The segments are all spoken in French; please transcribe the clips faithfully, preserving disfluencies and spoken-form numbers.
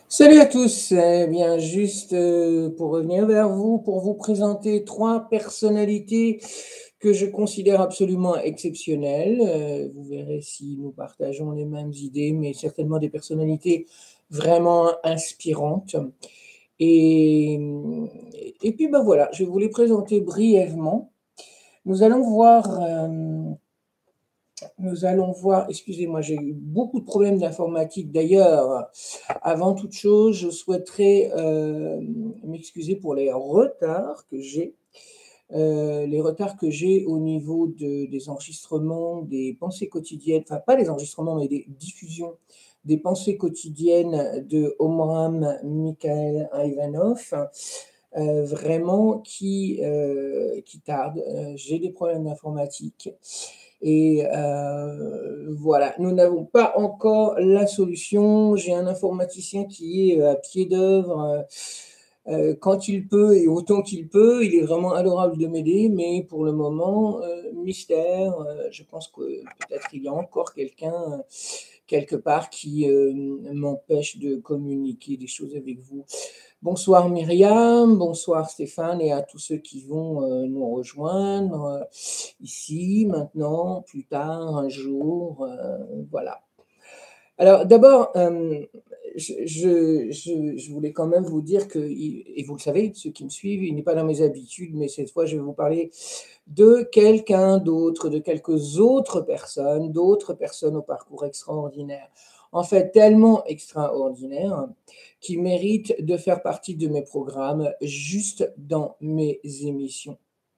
Salut à tous, eh bien juste euh, pour revenir vers vous, pour vous présenter trois personnalités que je considère absolument exceptionnelles. Euh, vous verrez si nous partageons les mêmes idées, mais certainement des personnalités vraiment inspirantes. Et, et puis ben voilà, je vais vous les présenter brièvement. Nous allons voir euh, nous allons voir, excusez-moi, j'ai eu beaucoup de problèmes d'informatique. D'ailleurs, avant toute chose, je souhaiterais euh, m'excuser pour les retards que j'ai, euh, les retards que j'ai au niveau de- des enregistrements, des pensées quotidiennes, enfin pas les enregistrements, mais des diffusions des pensées quotidiennes de Omram Mikhaël Ivanov, euh, vraiment qui, euh, qui tardent. Euh, j'ai des problèmes d'informatique. Et euh, voilà, nous n'avons pas encore la solution. J'ai un informaticien qui est à pied d'œuvre euh, euh, quand il peut et autant qu'il peut. Il est vraiment adorable de m'aider, mais pour le moment, euh, mystère. Euh, je pense que peut-être il y a encore quelqu'un euh, quelque part qui euh, m'empêche de communiquer des choses avec vous. Bonsoir Myriam, bonsoir Stéphane et à tous ceux qui vont euh, nous rejoindre euh, ici, maintenant, plus tard, un jour, euh, voilà. Alors d'abord, euh, je, je, je, je voulais quand même vous dire que, et vous le savez, ceux qui me suivent, il n'est pas dans mes habitudes, mais cette fois je vais vous parler de quelqu'un d'autre, de quelques autres personnes, d'autres personnes au parcours extraordinaire. En fait, tellement extraordinaire qui méritent de faire partie de mes programmes juste dans mes émissions.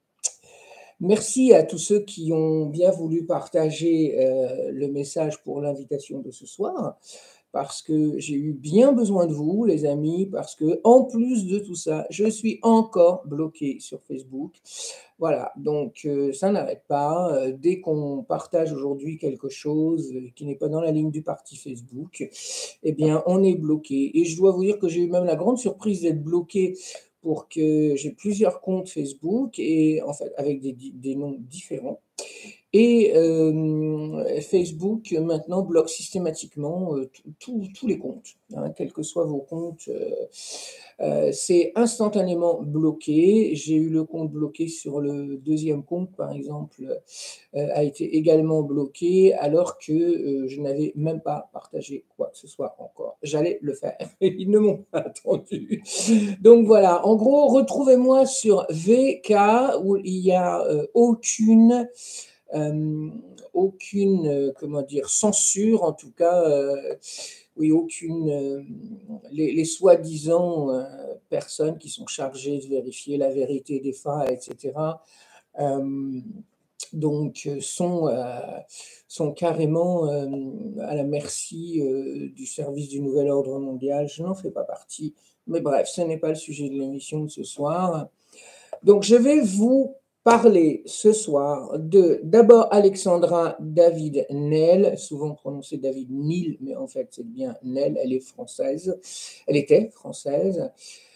Merci à tous ceux qui ont bien voulu partager euh, le message pour l'invitation de ce soir, parce que j'ai eu bien besoin de vous, les amis, parce que en plus de tout ça, je suis encore bloqué sur Facebook. Voilà, donc euh, ça n'arrête pas. Euh, dès qu'on partage aujourd'hui quelque chose euh, qui n'est pas dans la ligne du parti Facebook, eh bien, on est bloqué. Et je dois vous dire que j'ai eu même la grande surprise d'être bloqué pour que j'ai plusieurs comptes Facebook et en fait avec des, des noms différents. Et euh, Facebook maintenant bloque systématiquement euh, tous les comptes, hein, quels que soient vos comptes. Euh, euh, c'est instantanément bloqué. J'ai eu le compte bloqué sur le deuxième compte, par exemple, euh, a été également bloqué alors que euh, je n'avais même pas partagé quoi que ce soit encore. J'allais le faire. Ils ne m'ont pas attendu. Donc voilà, en gros, retrouvez-moi sur V K où il n'y a euh, aucune euh, aucune, euh, comment dire, censure, en tout cas, euh, oui, aucune, euh, les, les soi-disant euh, personnes qui sont chargées de vérifier la vérité des faits, et cetera, euh, donc euh, sont, euh, sont carrément euh, à la merci euh, du service du nouvel ordre mondial. Je n'en fais pas partie, mais bref, ce n'est pas le sujet de l'émission de ce soir. Donc, je vais vous parler ce soir de d'abord Alexandra David Nel, souvent prononcée David Nil, mais en fait c'est bien Nel, elle est française, elle était française,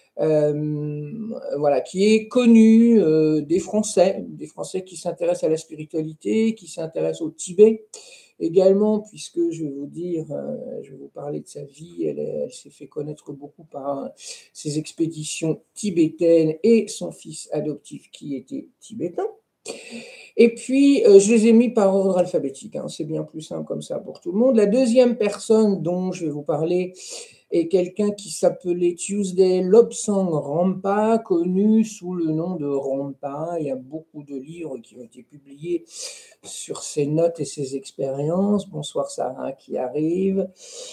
euh, voilà, qui est connue euh, des Français, des Français qui s'intéressent à la spiritualité, qui s'intéressent au Tibet, également, puisque je vais vous dire, euh, je vais vous parler de sa vie, elle, elle s'est fait connaître beaucoup par euh, ses expéditions tibétaines et son fils adoptif qui était tibétain. Et puis, euh, je les ai mis par ordre alphabétique, hein, c'est bien plus simple comme ça pour tout le monde. La deuxième personne dont je vais vous parler est quelqu'un qui s'appelait Tuesday Lobsang Rampa, connu sous le nom de Rampa. Il y a beaucoup de livres qui ont été publiés sur ses notes et ses expériences. Bonsoir Sarah qui arrive.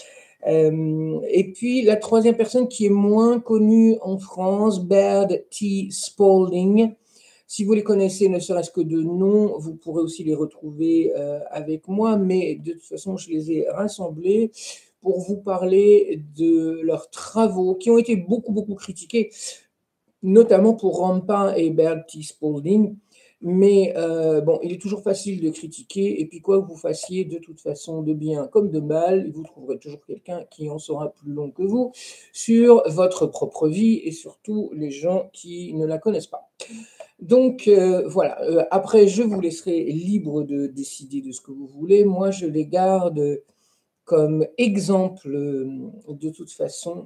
Euh, et puis la troisième personne qui est moins connue en France, Baird T. Spalding. Si vous les connaissez, ne serait-ce que de nom, vous pourrez aussi les retrouver euh, avec moi, mais de toute façon, je les ai rassemblés pour vous parler de leurs travaux qui ont été beaucoup, beaucoup critiqués, notamment pour Rampa et Baird T. Spalding. Mais euh, bon, il est toujours facile de critiquer, et puis quoi que vous fassiez, de toute façon, de bien comme de mal, vous trouverez toujours quelqu'un qui en saura plus long que vous sur votre propre vie, et surtout les gens qui ne la connaissent pas. Donc euh, voilà, euh, après je vous laisserai libre de décider de ce que vous voulez. Moi je les garde comme exemple euh, de toute façon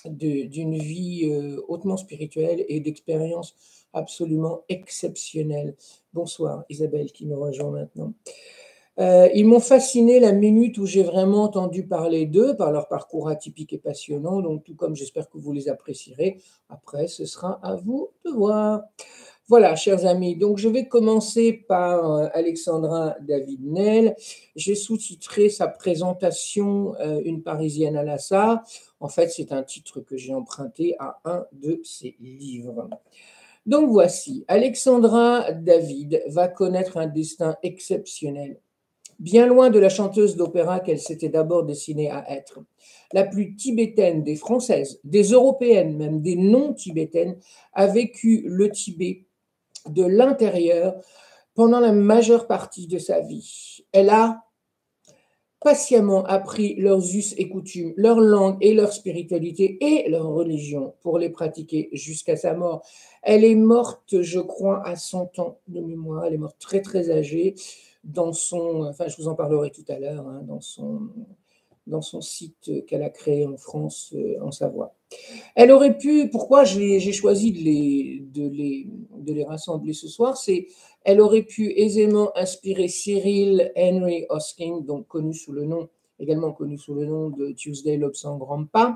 de- d'une vie euh, hautement spirituelle et d'expériences absolument exceptionnelles. Bonsoir Isabelle qui nous rejoint maintenant. Euh, ils m'ont fasciné la minute où j'ai vraiment entendu parler d'eux, par leur parcours atypique et passionnant, donc tout comme j'espère que vous les apprécierez. Après, ce sera à vous de voir. Voilà, chers amis, donc je vais commencer par euh, Alexandra David-Nel. J'ai sous-titré sa présentation euh, Une Parisienne à Lhasa. En fait, c'est un titre que j'ai emprunté à un de ses livres. Donc voici, Alexandra David va connaître un destin exceptionnel. Bien loin de la chanteuse d'opéra qu'elle s'était d'abord destinée à être, la plus tibétaine des Françaises, des Européennes, même des non-tibétaines, a vécu le Tibet de l'intérieur pendant la majeure partie de sa vie. Elle a patiemment appris leurs us et coutumes, leur langue et leur spiritualité et leur religion pour les pratiquer jusqu'à sa mort. Elle est morte, je crois, à cent ans de mémoire. Elle est morte très, très âgée dans son, enfin, je vous en parlerai tout à l'heure, hein, dans son, dans son site qu'elle a créé en France, euh, en Savoie. Elle aurait pu, pourquoi j'ai choisi de les, de, les, de les rassembler ce soir, c'est elle aurait pu aisément inspirer Cyril Henry Hosking, donc connu sous le nom, également connu sous le nom de Tuesday Lobes en grand pas.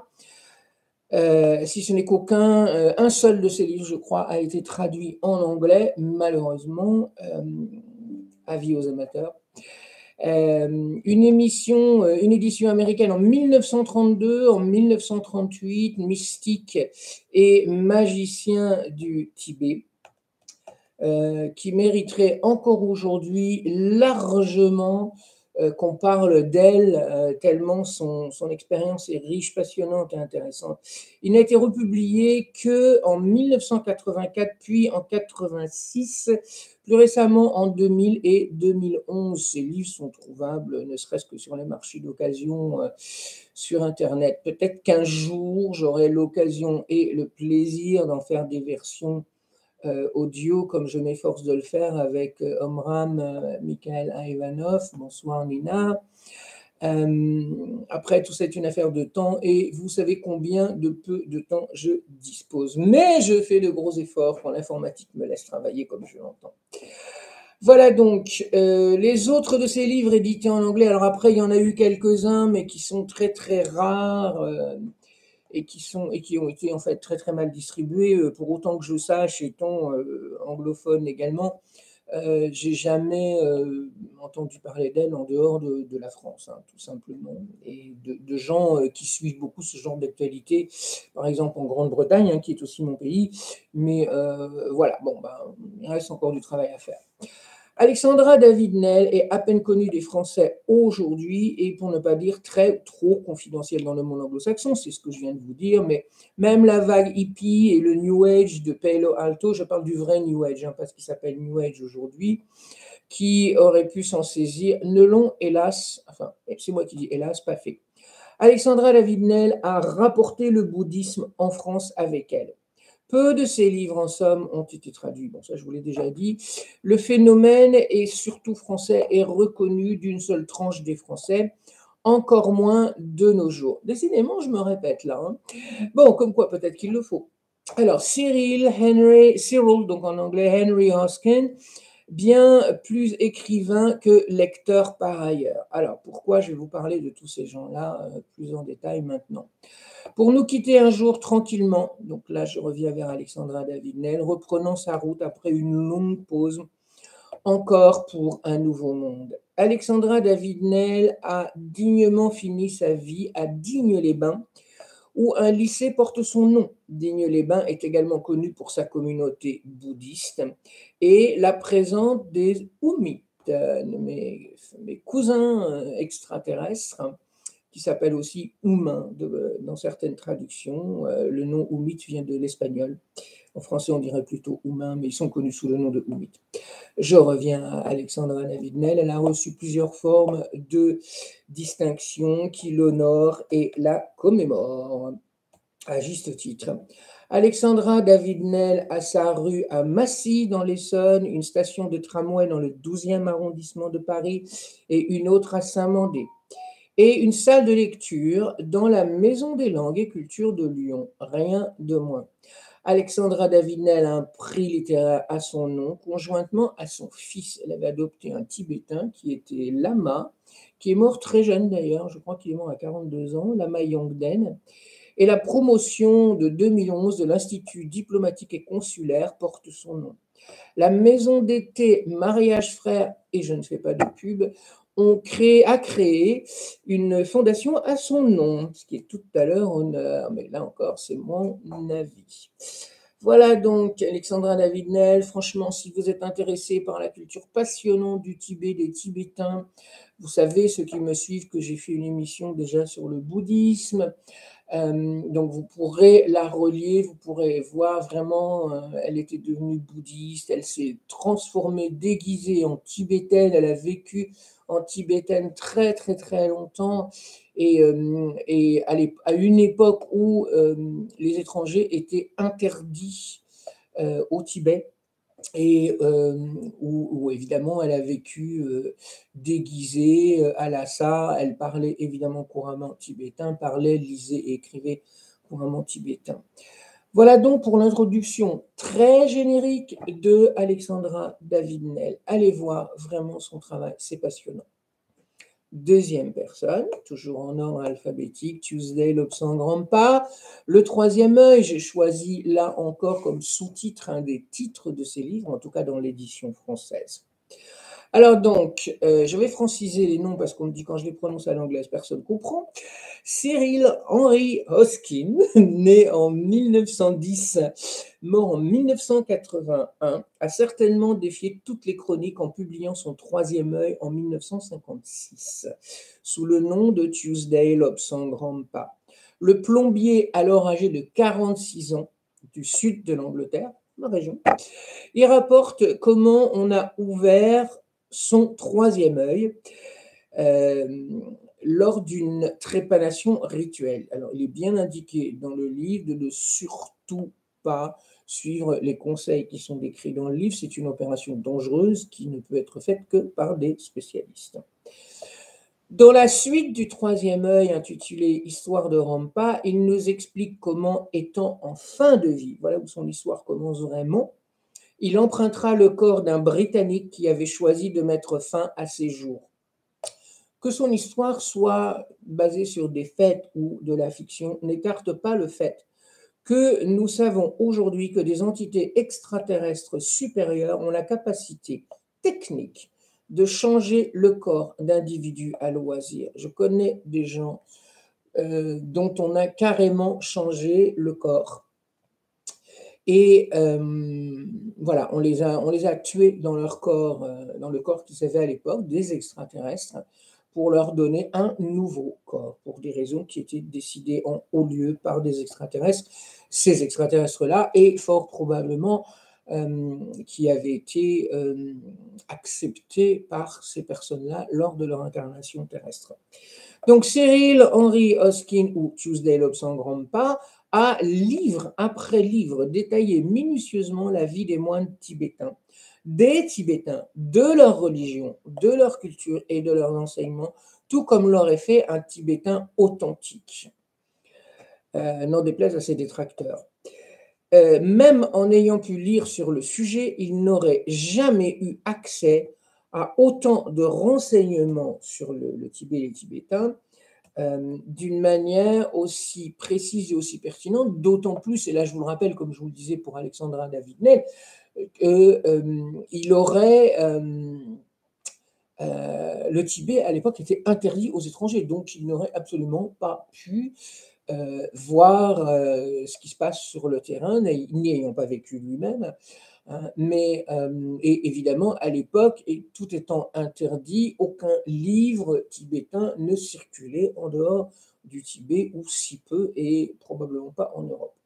Euh, si ce n'est qu'aucun, euh, un seul de ses livres, je crois, a été traduit en anglais, malheureusement, euh, avis aux amateurs. Euh, une émission, euh, une édition américaine en mille neuf cent trente-deux, en mille neuf cent trente-huit, mystique et magicien du Tibet, euh, qui mériterait encore aujourd'hui largement euh, qu'on parle d'elle, euh, tellement son, son expérience est riche, passionnante et intéressante. Il n'a été republié qu'en mille neuf cent quatre-vingt-quatre, puis en quatre-vingt-six, plus récemment en deux mille et deux mille onze. Ces livres sont trouvables, ne serait-ce que sur les marchés d'occasion, euh, sur Internet. Peut-être qu'un jour, j'aurai l'occasion et le plaisir d'en faire des versions euh, audio, comme je m'efforce de le faire avec euh, Omram euh, Mikhail Ivanov. Bonsoir Nina. Euh, après, tout ça est une affaire de temps et vous savez combien de peu de temps je dispose. Mais je fais de gros efforts quand l'informatique me laisse travailler comme je l'entends. Voilà donc euh, les autres de ces livres édités en anglais. Alors après, il y en a eu quelques-uns, mais qui sont très très rares. Euh, et qui, sont, et qui ont été en fait très très mal distribués. Pour autant que je sache, étant euh, anglophone également, euh, j'ai jamais euh, entendu parler d'elle en dehors de, de la France, hein, tout simplement, et de, de gens euh, qui suivent beaucoup ce genre d'actualité, par exemple en Grande-Bretagne, hein, qui est aussi mon pays, mais euh, voilà, bon, ben, il reste encore du travail à faire. Alexandra David-Nel est à peine connue des Français aujourd'hui et pour ne pas dire très trop confidentielle dans le monde anglo-saxon, c'est ce que je viens de vous dire, mais même la vague hippie et le New Age de Palo Alto, je parle du vrai New Age, hein, parce qu'il s'appelle New Age aujourd'hui, qui aurait pu s'en saisir, ne l'ont hélas, enfin c'est moi qui dis hélas, pas fait. Alexandra David-Nel a rapporté le bouddhisme en France avec elle. Peu de ses livres, en somme, ont été traduits. Bon, ça, je vous l'ai déjà dit. Le phénomène, et surtout français, est reconnu d'une seule tranche des Français, encore moins de nos jours. Décidément, je me répète là. Hein. Bon, comme quoi, peut-être qu'il le faut. Alors, Cyril Henry, Cyril, donc en anglais, Henry Hoskin, bien plus écrivain que lecteur par ailleurs. Alors, pourquoi je vais vous parler de tous ces gens-là euh, plus en détail maintenant? Pour nous quitter un jour tranquillement, donc là je reviens vers Alexandra David-Nel, reprenant sa route après une longue pause, encore pour un nouveau monde. Alexandra David-Nel a dignement fini sa vie à Digne-les-Bains, où un lycée porte son nom. Digne-les-Bains est également connu pour sa communauté bouddhiste et la présence des Oummites, mes, mes cousins extraterrestres, qui s'appelle aussi Oumin dans certaines traductions. Euh, le nom Oumite vient de l'espagnol. En français, on dirait plutôt Oumin, mais ils sont connus sous le nom de Oumite. Je reviens à Alexandra David-Nel. Elle a reçu plusieurs formes de distinction qui l'honorent et la commémorent, à juste titre. Alexandra David-Nel a sa rue à Massy, dans l'Essonne, une station de tramway dans le douzième arrondissement de Paris et une autre à Saint-Mandé. et une salle de lecture dans la Maison des langues et cultures de Lyon, rien de moins. Alexandra David-Néel a un prix littéraire à son nom, conjointement à son fils. Elle avait adopté un Tibétain qui était Lama, qui est mort très jeune d'ailleurs, je crois qu'il est mort à quarante-deux ans, Lama Yongden. Et la promotion de deux mille onze de l'Institut diplomatique et consulaire porte son nom. La maison d'été Mariage Frères, et je ne fais pas de pub, ont créé, a créé une fondation à son nom, ce qui est tout à leur honneur, mais là encore, c'est mon avis. Voilà donc Alexandra David-Néel. Franchement, si vous êtes intéressé par la culture passionnante du Tibet, des Tibétains, vous savez, ceux qui me suivent, que j'ai fait une émission déjà sur le bouddhisme. Euh, donc vous pourrez la relier, vous pourrez voir vraiment, euh, elle était devenue bouddhiste, elle s'est transformée, déguisée en tibétaine, elle a vécu en tibétaine très très très longtemps, et, euh, et à, à une époque où euh, les étrangers étaient interdits euh, au Tibet. Et euh, où, où, évidemment elle a vécu euh, déguisée euh, à Lhasa. Elle parlait évidemment couramment tibétain, parlait, lisait et écrivait couramment tibétain. Voilà donc pour l'introduction très générique de Alexandra David-Néel. Allez voir vraiment son travail, c'est passionnant. Deuxième personne, toujours en ordre alphabétique, Tuesday Lobsang Rampa. Le troisième œil, j'ai choisi là encore comme sous-titre un des titres de ses livres, en tout cas dans l'édition française. Alors donc, euh, je vais franciser les noms parce qu'on me dit quand je les prononce à l'anglaise, personne ne comprend. Cyril Henry Hoskin, né en mille neuf cent dix, mort en mille neuf cent quatre-vingt-un, a certainement défié toutes les chroniques en publiant son troisième œil en mille neuf cent cinquante-six, sous le nom de Tuesday Lobsang Rampa. Le plombier, alors âgé de quarante-six ans, du sud de l'Angleterre, ma région, il rapporte comment on a ouvert son troisième œil euh, lors d'une trépanation rituelle. Alors, il est bien indiqué dans le livre de ne surtout pas suivre les conseils qui sont décrits dans le livre. C'est une opération dangereuse qui ne peut être faite que par des spécialistes. Dans la suite du troisième œil, intitulé Histoire de Rampa, il nous explique comment, étant en fin de vie, voilà où son histoire commence vraiment, il empruntera le corps d'un Britannique qui avait choisi de mettre fin à ses jours. Que son histoire soit basée sur des faits ou de la fiction n'écarte pas le fait que nous savons aujourd'hui que des entités extraterrestres supérieures ont la capacité technique de changer le corps d'individus à loisir. Je connais des gens euh, dont on a carrément changé le corps. Et euh, voilà, on les, a, on les a tués dans leur corps, euh, dans le corps qu'ils avaient à l'époque, des extraterrestres, pour leur donner un nouveau corps, pour des raisons qui étaient décidées en haut lieu par des extraterrestres. Ces extraterrestres-là, et fort probablement euh, qui avaient été euh, acceptés par ces personnes-là lors de leur incarnation terrestre. Donc Cyril Henry Hoskin, ou Tuesday Lobsang Rampa, a livre après livre détaillé minutieusement la vie des moines tibétains, des Tibétains, de leur religion, de leur culture et de leurs enseignements, tout comme l'aurait fait un Tibétain authentique, euh, n'en déplaise à ses détracteurs. Euh, même en ayant pu lire sur le sujet, il n'aurait jamais eu accès à autant de renseignements sur le, le Tibet et les Tibétains, Euh, d'une manière aussi précise et aussi pertinente, d'autant plus, et là je vous le rappelle, comme je vous le disais pour Alexandra David-Néel, qu'il euh, aurait, euh, euh, le Tibet à l'époque était interdit aux étrangers, donc il n'aurait absolument pas pu euh, voir euh, ce qui se passe sur le terrain, n'y ayant pas vécu lui-même. Hein, mais euh, et évidemment, à l'époque, et tout étant interdit, aucun livre tibétain ne circulait en dehors du Tibet, ou si peu, et probablement pas en Europe.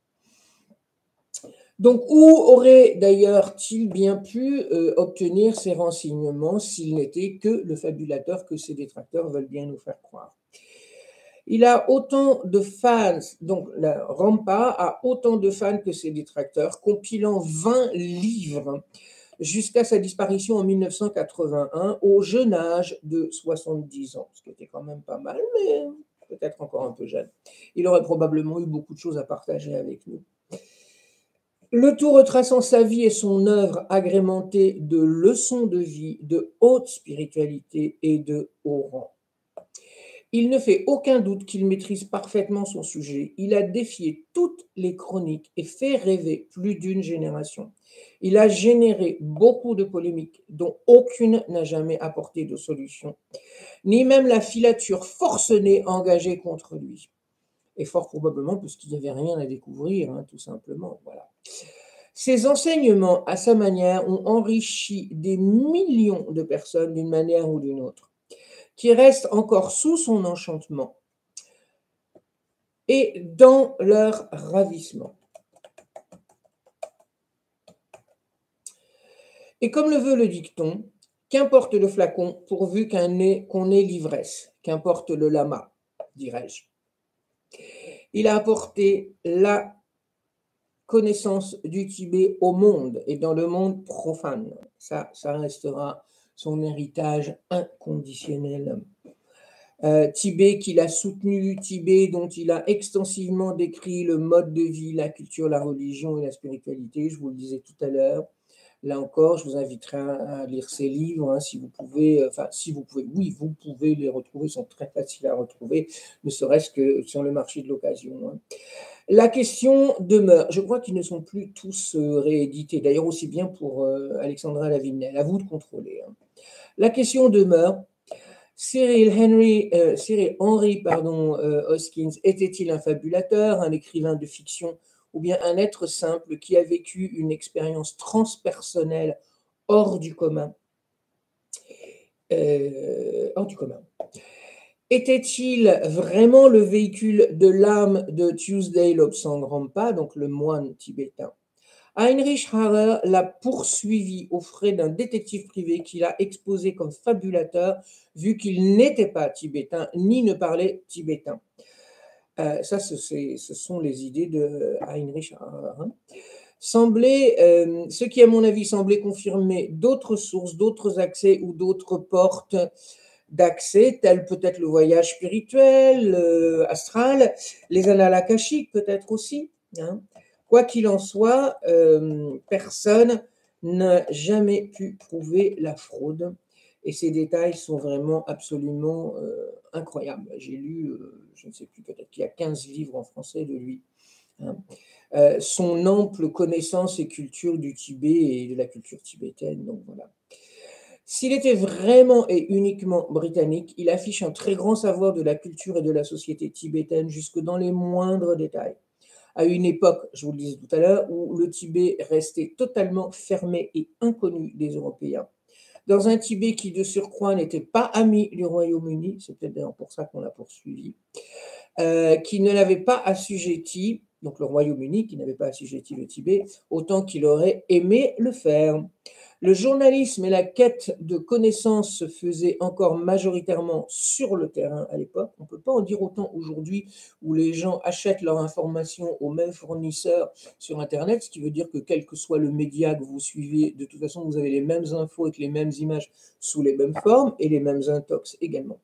Donc, où aurait d'ailleurs-t-il bien pu euh, obtenir ces renseignements s'il n'était que le fabulateur que ses détracteurs veulent bien nous faire croire? Il a autant de fans, donc la Rampa a autant de fans que ses détracteurs, compilant vingt livres jusqu'à sa disparition en mille neuf cent quatre-vingt-un, au jeune âge de soixante-dix ans, ce qui était quand même pas mal, mais peut-être encore un peu jeune. Il aurait probablement eu beaucoup de choses à partager avec nous. Le tout retraçant sa vie et son œuvre agrémentée de leçons de vie, de haute spiritualité et de haut rang. Il ne fait aucun doute qu'il maîtrise parfaitement son sujet. Il a défié toutes les chroniques et fait rêver plus d'une génération. Il a généré beaucoup de polémiques dont aucune n'a jamais apporté de solution, ni même la filature forcenée engagée contre lui. Et fort probablement parce qu'il n'y avait rien à découvrir, hein, tout simplement. Voilà. Ses enseignements, à sa manière, ont enrichi des millions de personnes d'une manière ou d'une autre, qui restent encore sous son enchantement et dans leur ravissement. Et comme le veut le dicton, qu'importe le flacon pourvu qu'on ait, qu'on ait l'ivresse, qu'importe le lama, dirais-je. Il a apporté la connaissance du Tibet au monde et dans le monde profane. Ça, ça restera son héritage inconditionnel. Euh, Tibet qu'il a soutenu, Tibet dont il a extensivement décrit le mode de vie, la culture, la religion et la spiritualité, je vous le disais tout à l'heure. Là encore, je vous inviterai à lire ces livres, hein, si vous pouvez, enfin, si vous pouvez, oui, vous pouvez les retrouver, ils sont très faciles à retrouver, ne serait-ce que sur le marché de l'occasion. Hein. La question demeure, je crois qu'ils ne sont plus tous euh, réédités, d'ailleurs aussi bien pour euh, Alexandra Lavinel, à vous de contrôler. Hein. La question demeure, Cyril Henry, euh, Cyril Henry pardon, euh, Hoskins était-il un fabulateur, un écrivain de fiction, ou bien un être simple qui a vécu une expérience transpersonnelle hors du commun euh, hors du commun. Était-il vraiment le véhicule de l'âme de Tuesday Lobsang Rampa, donc le moine tibétain? Heinrich Harrer l'a poursuivi aux frais d'un détective privé qu'il a exposé comme fabulateur, vu qu'il n'était pas tibétain ni ne parlait tibétain. Euh, ça, ce, ce sont les idées de Heinrich Harrer. Hein. Semblait, euh, ce qui, à mon avis, semblait confirmer d'autres sources, d'autres accès ou d'autres portes d'accès, tels peut-être le voyage spirituel, euh, astral, les annales akashiques peut-être aussi. Hein. Quoi qu'il en soit, euh, personne n'a jamais pu prouver la fraude. Et ces détails sont vraiment absolument euh, incroyables. J'ai lu, euh, je ne sais plus, peut-être qu'il y a quinze livres en français de lui. Hein. Euh, son ample connaissance et culture du Tibet et de la culture tibétaine. Donc voilà. S'il était vraiment et uniquement britannique, il affiche un très grand savoir de la culture et de la société tibétaine jusque dans les moindres détails. À une époque, je vous le disais tout à l'heure, où le Tibet restait totalement fermé et inconnu des Européens. Dans un Tibet qui, de surcroît, n'était pas ami du Royaume-Uni, c'est peut-être d'ailleurs pour ça qu'on l'a poursuivi, euh, qui ne l'avait pas assujetti, donc le Royaume-Uni qui n'avait pas assujetti le Tibet, autant qu'il aurait aimé le faire. Le journalisme et la quête de connaissances se faisaient encore majoritairement sur le terrain à l'époque. On ne peut pas en dire autant aujourd'hui où les gens achètent leurs informations aux mêmes fournisseurs sur Internet, ce qui veut dire que quel que soit le média que vous suivez, de toute façon, vous avez les mêmes infos avec les mêmes images sous les mêmes formes et les mêmes intox également.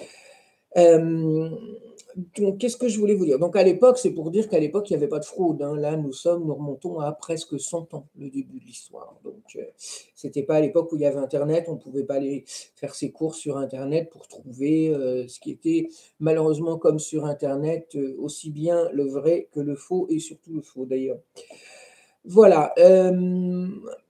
Euh, donc, qu'est-ce que je voulais vous dire? Donc, à l'époque, c'est pour dire qu'à l'époque, il n'y avait pas de fraude. Hein. Là, nous sommes, nous remontons à presque cent ans, le début de l'histoire. Donc, euh, c'était pas à l'époque où il y avait Internet. On ne pouvait pas aller faire ses courses sur Internet pour trouver euh, ce qui était, malheureusement, comme sur Internet, euh, aussi bien le vrai que le faux, et surtout le faux, d'ailleurs. Voilà. Euh,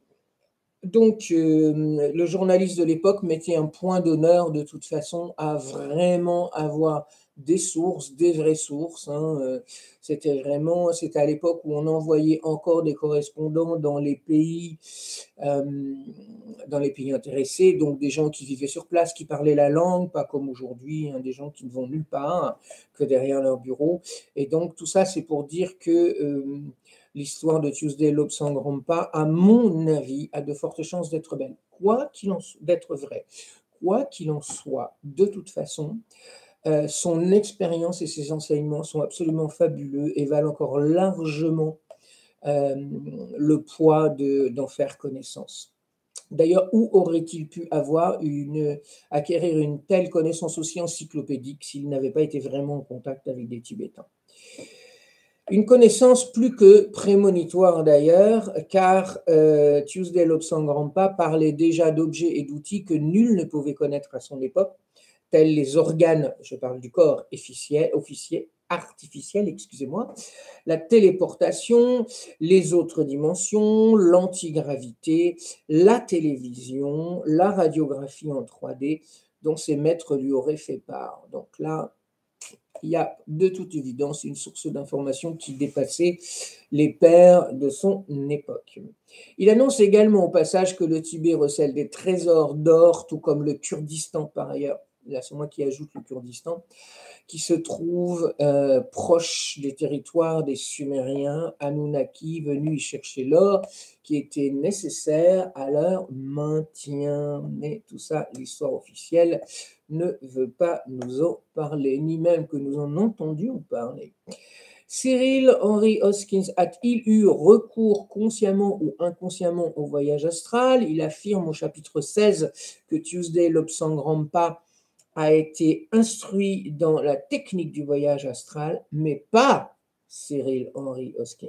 Donc, euh, le journaliste de l'époque mettait un point d'honneur de toute façon à vraiment avoir des sources, des vraies sources. Hein. Euh, C'était vraiment, c'était à l'époque où on envoyait encore des correspondants dans les pays, euh, dans les pays intéressés, donc des gens qui vivaient sur place, qui parlaient la langue, pas comme aujourd'hui, hein, des gens qui ne vont nulle part que derrière leur bureau. Et donc, tout ça, c'est pour dire que euh, l'histoire de Tuesday Lobsang Rampa, à mon avis, a de fortes chances d'être belle, quoi qu'il en soit, d'être vrai. Quoi qu'il en soit, de toute façon, euh, son expérience et ses enseignements sont absolument fabuleux et valent encore largement euh, le poids de, d'en faire connaissance. D'ailleurs, où aurait-il pu avoir une acquérir une telle connaissance aussi encyclopédique s'il n'avait pas été vraiment en contact avec des Tibétains? Une connaissance plus que prémonitoire d'ailleurs, car euh, Tuesday Lobsang Rampa parlait déjà d'objets et d'outils que nul ne pouvait connaître à son époque, tels les organes, je parle du corps officiel, officiel artificiel, excusez-moi, la téléportation, les autres dimensions, l'antigravité, la télévision, la radiographie en trois D, dont ses maîtres lui auraient fait part. Donc là, il y a de toute évidence une source d'information qui dépassait les pairs de son époque. Il annonce également au passage que le Tibet recèle des trésors d'or, tout comme le Kurdistan par ailleurs. Là, c'est moi qui ajoute le Kurdistan, qui se trouve euh, proche des territoires des Sumériens, Anunnaki, venus y chercher l'or qui était nécessaire à leur maintien. Mais tout ça, l'histoire officielle ne veut pas nous en parler, ni même que nous en entendions parler. Cyril Henry Hoskins a-t-il eu recours consciemment ou inconsciemment au voyage astral? Il affirme au chapitre seize que Tuesday Lobsang Rampa a été instruit dans la technique du voyage astral, mais pas Cyril Henry Hoskins.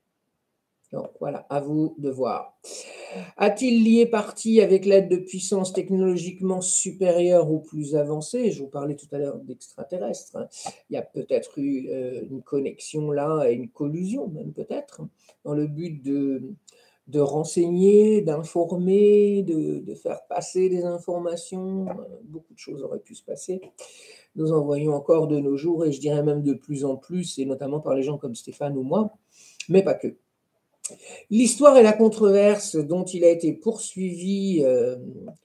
Donc voilà, à vous de voir. A-t-il lié partie avec l'aide de puissances technologiquement supérieures ou plus avancées? Je vous parlais tout à l'heure d'extraterrestres. Hein. Il y a peut-être eu euh, une connexion là, une collusion même peut-être, dans le but de, de renseigner, d'informer, de, de faire passer des informations. Beaucoup de choses auraient pu se passer. Nous en voyons encore de nos jours, et je dirais même de plus en plus, et notamment par les gens comme Stéphane ou moi, mais pas que. L'histoire et la controverse dont il a été poursuivi euh,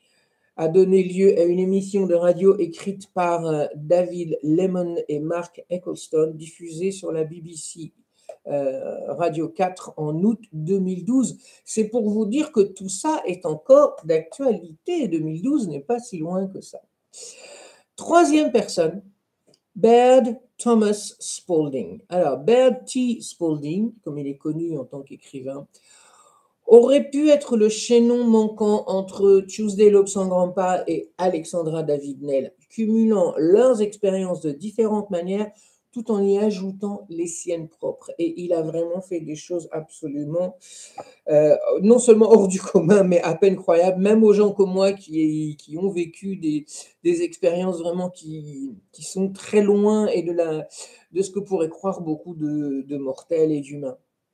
a donné lieu à une émission de radio écrite par euh, David Lemon et Mark Ecclestone, diffusée sur la B B C euh, Radio quatre en août deux mille douze. C'est pour vous dire que tout ça est encore d'actualité. deux mille douze n'est pas si loin que ça. Troisième personne, Baird Thomas Spalding. Alors, Baird T. Spalding, comme il est connu en tant qu'écrivain, aurait pu être le chaînon manquant entre Tuesday Lobsang Rampa et Alexandra David Nell, cumulant leurs expériences de différentes manières tout en y ajoutant les siennes propres. Et il a vraiment fait des choses absolument, euh, non seulement hors du commun, mais à peine croyables, même aux gens comme moi qui, qui ont vécu des, des expériences vraiment qui, qui sont très loin et de, la, de ce que pourraient croire beaucoup de, de mortels et d'humains.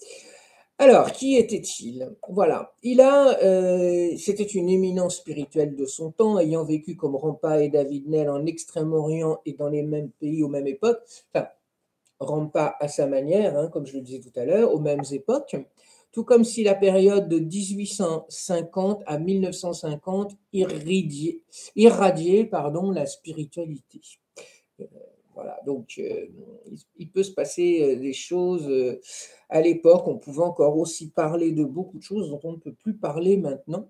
Alors, qui était-il? Voilà, il a, euh, c'était une éminence spirituelle de son temps, ayant vécu comme Rampa et David Nell en Extrême-Orient et dans les mêmes pays aux mêmes époques. Enfin, Rampa à sa manière, hein, comme je le disais tout à l'heure, aux mêmes époques. Tout comme si la période de dix-huit cent cinquante à mille neuf cent cinquante irradiait, irradiait pardon, la spiritualité. Euh, Voilà, donc euh, il, il peut se passer euh, des choses. Euh, à l'époque, on pouvait encore aussi parler de beaucoup de choses dont on ne peut plus parler maintenant.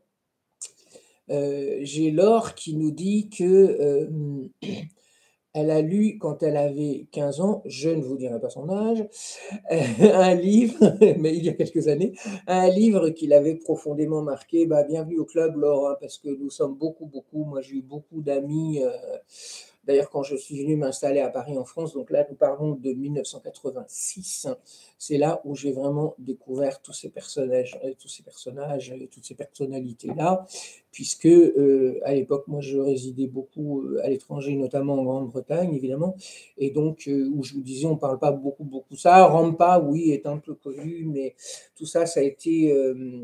Euh, J'ai Laure qui nous dit que euh, elle a lu quand elle avait quinze ans, je ne vous dirai pas son âge, un livre, mais il y a quelques années, un livre qui l'avait profondément marqué. Bah, bienvenue au club, Laure, hein, parce que nous sommes beaucoup, beaucoup. Moi, j'ai eu beaucoup d'amis. Euh, D'ailleurs, quand je suis venu m'installer à Paris en France, donc là, nous parlons de mille neuf cent quatre-vingt-six, c'est là où j'ai vraiment découvert tous ces personnages, euh, tous ces personnages, et toutes ces personnalités-là, puisque euh, à l'époque, moi, je résidais beaucoup euh, à l'étranger, notamment en Grande-Bretagne, évidemment, et donc euh, où je vous disais, on ne parle pas beaucoup, beaucoup ça. Rampa, oui, est un peu connu, mais tout ça, ça a été euh,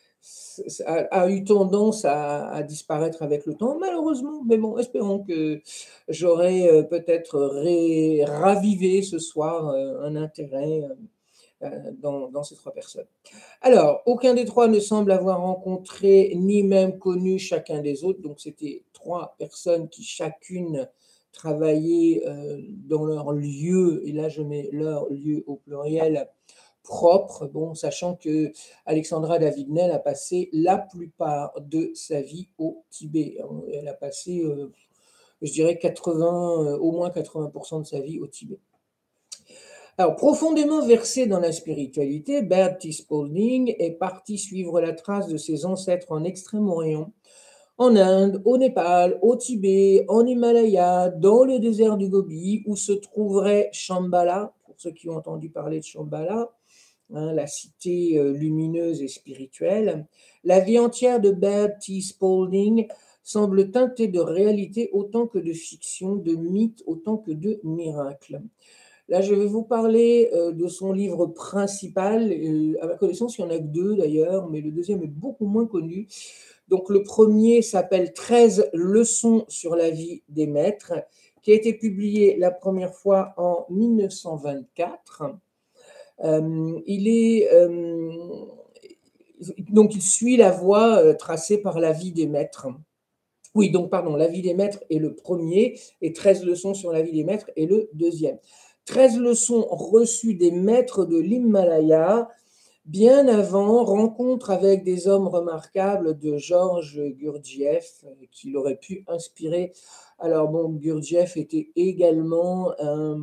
a, a eu tendance à, à disparaître avec le temps, malheureusement. Mais bon, espérons que j'aurai euh, peut-être ré- ravivé ce soir euh, un intérêt euh, dans, dans ces trois personnes. Alors, aucun des trois ne semble avoir rencontré ni même connu chacun des autres. Donc, c'était trois personnes qui chacune travaillaient euh, dans leur lieu, et là je mets leur lieu au pluriel, propre, bon, sachant que Alexandra David Nell a passé la plupart de sa vie au Tibet. Elle a passé, euh, je dirais, quatre-vingts, euh, au moins quatre-vingts pour cent de sa vie au Tibet. Alors, profondément versé dans la spiritualité, Bert T. Spalding est parti suivre la trace de ses ancêtres en Extrême-Orient, en Inde, au Népal, au Tibet, en Himalaya, dans le désert du Gobi, où se trouverait Shambhala, pour ceux qui ont entendu parler de Shambhala, hein, la cité euh, lumineuse et spirituelle. La vie entière de Bert T. Spalding semble teintée de réalité autant que de fiction, de mythe autant que de miracle. Là, je vais vous parler euh, de son livre principal. Euh, à ma connaissance, il n'y en a que deux d'ailleurs, mais le deuxième est beaucoup moins connu. Donc, le premier s'appelle treize leçons sur la vie des maîtres, qui a été publié la première fois en mille neuf cent vingt-quatre. Euh, il est euh, donc il suit la voie euh, tracée par la vie des maîtres. Oui, donc pardon, la vie des maîtres est le premier et treize leçons sur la vie des maîtres est le deuxième. treize leçons reçues des maîtres de l'Himalaya, bien avant rencontre avec des hommes remarquables de Georges Gurdjieff, qui l'aurait pu inspirer. Alors bon, Gurdjieff était également un,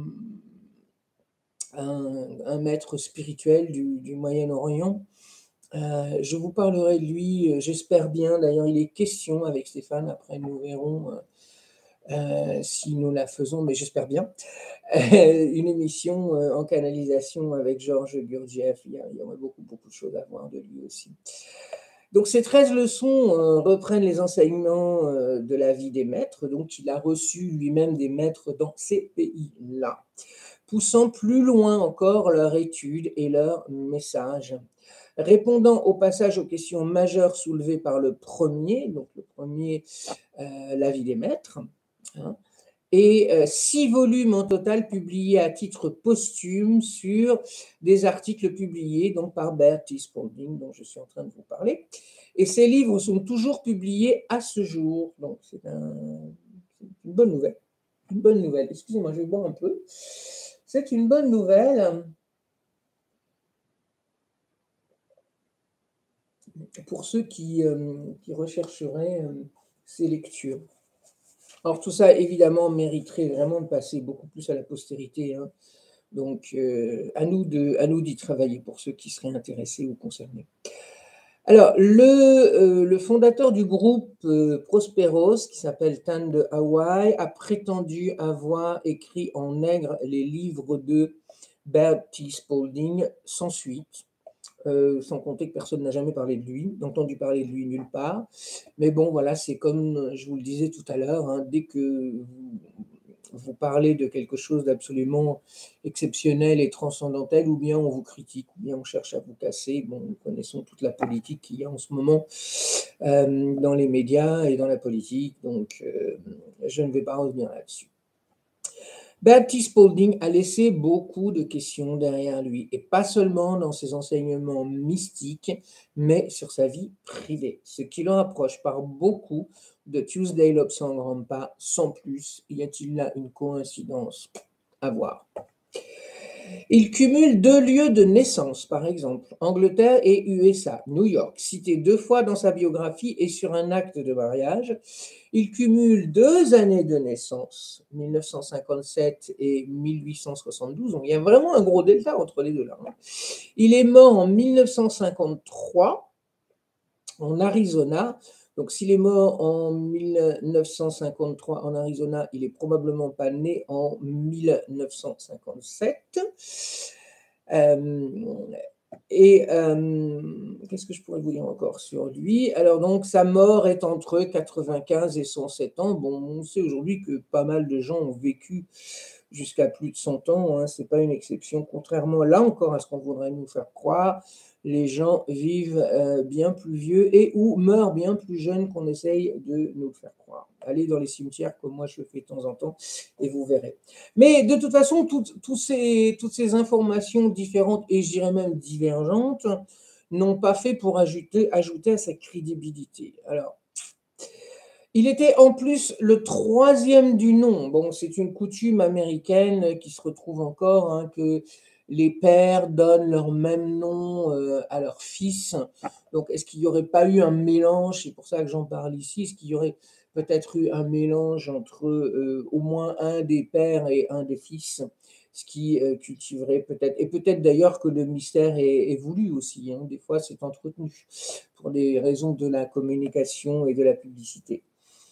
un, un maître spirituel du, du Moyen-Orient. Euh, je vous parlerai de lui, euh, j'espère bien. D'ailleurs, il est question avec Stéphane, après nous verrons euh, euh, si nous la faisons, mais j'espère bien. Une émission euh, en canalisation avec Georges Gurdjieff. Il y, a, il y aurait beaucoup, beaucoup de choses à voir de lui aussi. Donc, ces treize leçons euh, reprennent les enseignements euh, de la vie des maîtres. Donc, il a reçu lui-même des maîtres dans ces pays-là, poussant plus loin encore leur étude et leur message. Répondant au passage aux questions majeures soulevées par le premier, donc le premier, euh, la vie des maîtres, hein, et euh, six volumes en total publiés à titre posthume sur des articles publiés donc par Bert T. Spalding, dont je suis en train de vous parler. Et ces livres sont toujours publiés à ce jour, donc c'est un, une bonne nouvelle. Une bonne nouvelle. Excusez-moi, je vais boire un peu. C'est une bonne nouvelle pour ceux qui, euh, qui rechercheraient euh, ces lectures. Alors tout ça, évidemment, mériterait vraiment de passer beaucoup plus à la postérité, hein. Donc, euh, à nous de, à nous d'y travailler pour ceux qui seraient intéressés ou concernés. Alors, le, euh, le fondateur du groupe euh, Prosperos, qui s'appelle Tan de Hawaï, a prétendu avoir écrit en nègre les livres de Bert T. Spalding sans suite. Euh, sans compter que personne n'a jamais parlé de lui, entendu parler de lui nulle part. Mais bon, voilà, c'est comme je vous le disais tout à l'heure, hein, dès que vous, vous parlez de quelque chose d'absolument exceptionnel et transcendantel, ou bien on vous critique, ou bien on cherche à vous casser. Bon, nous connaissons toute la politique qu'il y a en ce moment euh, dans les médias et dans la politique, donc euh, je ne vais pas revenir là-dessus. Bert T. Spalding a laissé beaucoup de questions derrière lui, et pas seulement dans ses enseignements mystiques, mais sur sa vie privée, ce qui le rapproche par beaucoup de Tuesday Lobsang-Rampa. Sans plus, y a-t-il là une coïncidence? À voir. Il cumule deux lieux de naissance, par exemple, Angleterre et U S A, New York, cités deux fois dans sa biographie et sur un acte de mariage. Il cumule deux années de naissance, mille neuf cent cinquante-sept et mille huit cent soixante-douze. Donc il y a vraiment un gros delta entre les deux là. Il est mort en mille neuf cent cinquante-trois en Arizona. Donc, s'il est mort en mille neuf cent cinquante-trois en Arizona, il n'est probablement pas né en mille neuf cent cinquante-sept. Euh, et euh, qu'est-ce que je pourrais vous dire encore sur lui? Alors, donc, sa mort est entre quatre-vingt-quinze et cent sept ans. Bon, on sait aujourd'hui que pas mal de gens ont vécu jusqu'à plus de cent ans, hein, ce n'est pas une exception. Contrairement, là encore, à ce qu'on voudrait nous faire croire, les gens vivent euh, bien plus vieux et ou meurent bien plus jeunes qu'on essaye de nous le faire croire. Allez dans les cimetières comme moi je le fais de temps en temps et vous verrez. Mais de toute façon, toutes, toutes, ces, toutes ces informations différentes et je dirais même divergentes n'ont pas fait pour ajouter, ajouter à sa crédibilité. Alors, il était en plus le troisième du nom. Bon, c'est une coutume américaine qui se retrouve encore, hein, que les pères donnent leur même nom euh, à leurs fils. Donc, est-ce qu'il n'y aurait pas eu un mélange? C'est pour ça que j'en parle ici. Est-ce qu'il y aurait peut-être eu un mélange entre euh, au moins un des pères et un des fils ce qui euh, cultiverait peut-être, et peut-être d'ailleurs que le mystère est, est voulu aussi, hein, des fois c'est entretenu pour des raisons de la communication et de la publicité.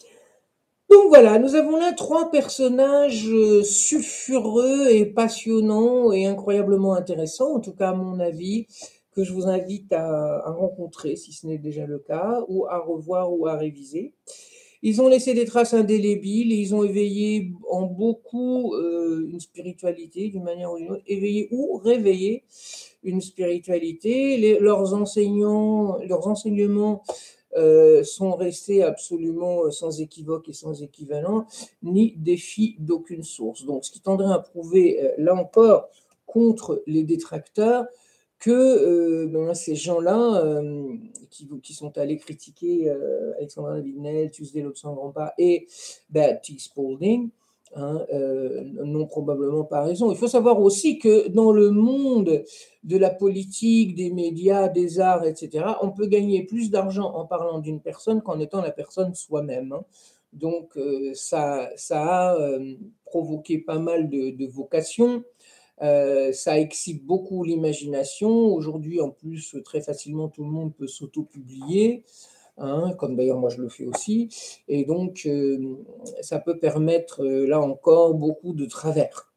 Donc voilà, nous avons là trois personnages euh, sulfureux et passionnants et incroyablement intéressants, en tout cas à mon avis, que je vous invite à, à rencontrer si ce n'est déjà le cas, ou à revoir ou à réviser. Ils ont laissé des traces indélébiles et ils ont éveillé en beaucoup euh, une spiritualité d'une manière ou d'une autre, éveillé ou réveillé une spiritualité. Les- leurs enseignants, leurs enseignements euh, sont restés absolument sans équivoque et sans équivalent, ni défi d'aucune source. Donc, ce qui tendrait à prouver, euh, là encore, contre les détracteurs, que euh, ben, ces gens-là euh, qui, qui sont allés critiquer euh, Alexandra David-Néel, Tuesday l'Obscene Grand Pas et Bertie Spalding, hein, euh, n'ont probablement pas raison. Il faut savoir aussi que dans le monde de la politique, des médias, des arts, et cetera, on peut gagner plus d'argent en parlant d'une personne qu'en étant la personne soi-même, hein. Donc, euh, ça, ça a euh, provoqué pas mal de, de vocations. Euh, ça excite beaucoup l'imagination. Aujourd'hui, en plus, très facilement, tout le monde peut s'auto-publier, hein, comme d'ailleurs moi je le fais aussi. Et donc, euh, ça peut permettre, euh, là encore, beaucoup de travers.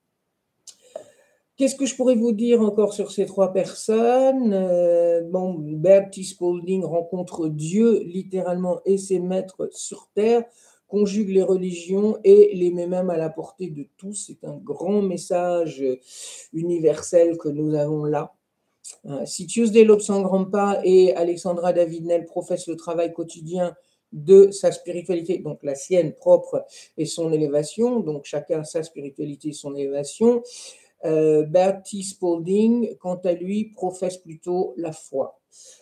Qu'est-ce que je pourrais vous dire encore sur ces trois personnes? Euh, bon, Bertie Spalding rencontre Dieu littéralement et ses maîtres sur terre, conjugue les religions et les met même à la portée de tous. C'est un grand message universel que nous avons là. Si Tuesday l'Obscene Grand Pas et Alexandra David-Néel professent le travail quotidien de sa spiritualité, donc la sienne propre et son élévation, donc chacun sa spiritualité et son élévation, euh, Bertie Spalding, quant à lui, professe plutôt la foi.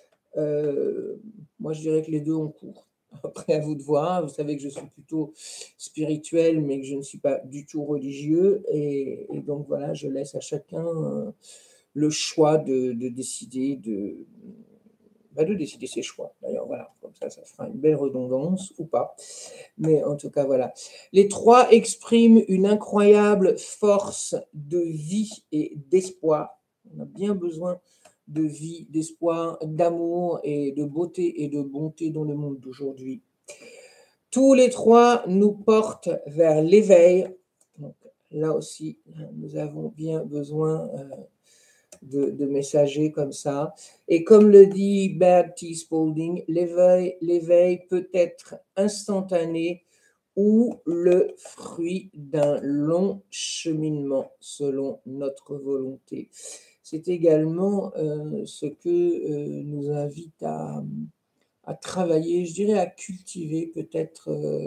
Euh, moi, je dirais que les deux ont cours. Après, à vous de voir. Vous savez que je suis plutôt spirituel, mais que je ne suis pas du tout religieux. Et, et donc, voilà, je laisse à chacun euh, le choix de, de décider de, bah, de décider ses choix. D'ailleurs, voilà, comme ça, ça fera une belle redondance ou pas. Mais en tout cas, voilà. Les trois expriment une incroyable force de vie et d'espoir. On a bien besoin de vie, d'espoir, d'amour et de beauté et de bonté dans le monde d'aujourd'hui. Tous les trois nous portent vers l'éveil. Donc, là aussi, nous avons bien besoin euh, de, de messagers comme ça. Et comme le dit Bertie Spalding, l'éveil, l'éveil peut être instantané ou le fruit d'un long cheminement selon notre volonté. C'est également euh, ce que euh, nous invite à, à travailler, je dirais à cultiver peut-être euh,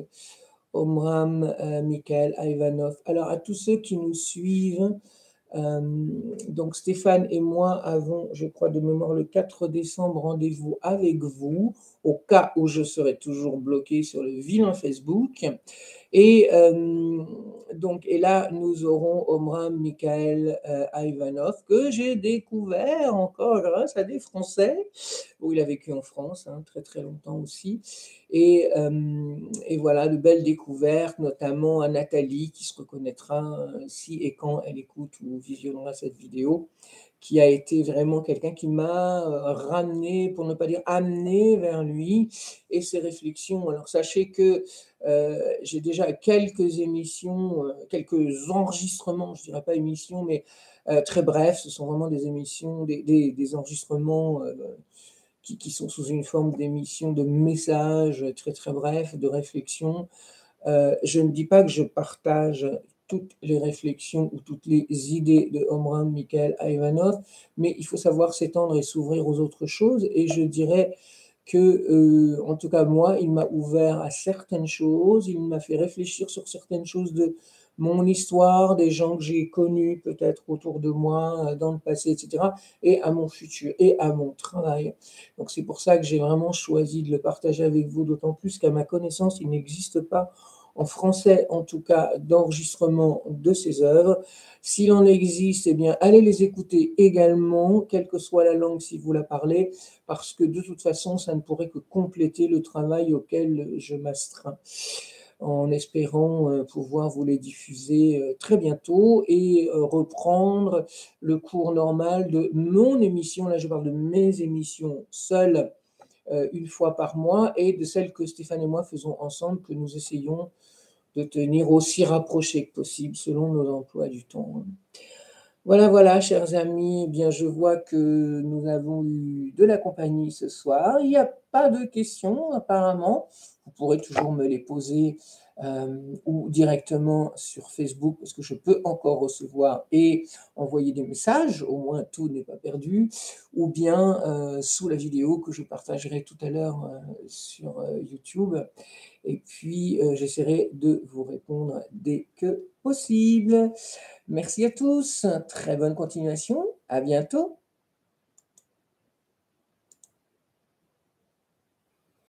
Omram euh, Mikhail Ivanov. Alors à tous ceux qui nous suivent, euh, donc Stéphane et moi avons, je crois de mémoire, le quatre décembre, rendez-vous avec vous, au cas où je serai toujours bloqué sur le vilain Facebook. Et euh, donc, et là, nous aurons Omram Mikhail euh, Ivanov, que j'ai découvert encore grâce à des Français, où il a vécu en France, hein, très très longtemps aussi. Et, euh, et voilà, de belles découvertes, notamment à Nathalie, qui se reconnaîtra si et quand elle écoute ou visionnera cette vidéo, qui a été vraiment quelqu'un qui m'a ramené, pour ne pas dire amené vers lui et ses réflexions. Alors sachez que euh, j'ai déjà quelques émissions, euh, quelques enregistrements, je ne dirais pas émissions, mais euh, très brefs, ce sont vraiment des émissions, des, des, des enregistrements euh, qui, qui sont sous une forme d'émissions de messages très très brefs, de réflexions. Euh, je ne dis pas que je partage toutes les réflexions ou toutes les idées de Omram Mikhail Ivanov, mais il faut savoir s'étendre et s'ouvrir aux autres choses. Et je dirais que, euh, en tout cas moi, il m'a ouvert à certaines choses, il m'a fait réfléchir sur certaines choses de mon histoire, des gens que j'ai connus peut-être autour de moi dans le passé, et cetera, et à mon futur, et à mon travail. Donc c'est pour ça que j'ai vraiment choisi de le partager avec vous, d'autant plus qu'à ma connaissance, il n'existe pas en français en tout cas, d'enregistrement de ses œuvres. S'il en existe, eh bien, allez les écouter également, quelle que soit la langue si vous la parlez, parce que de toute façon, ça ne pourrait que compléter le travail auquel je m'astreins. en espérant euh, pouvoir vous les diffuser euh, très bientôt et euh, reprendre le cours normal de mon émission. Là, je parle de mes émissions seules, euh, une fois par mois, et de celles que Stéphane et moi faisons ensemble, que nous essayons de tenir aussi rapprochées que possible selon nos emplois du temps. Voilà, voilà, chers amis, eh bien, je vois que nous avons eu de la compagnie ce soir. Il n'y a pas de questions, apparemment. Vous pourrez toujours me les poser euh, ou directement sur Facebook, parce que je peux encore recevoir et envoyer des messages, au moins tout n'est pas perdu, ou bien euh, sous la vidéo que je partagerai tout à l'heure euh, sur euh, YouTube. Et puis, euh, j'essaierai de vous répondre dès que possible. Merci à tous, très bonne continuation, à bientôt.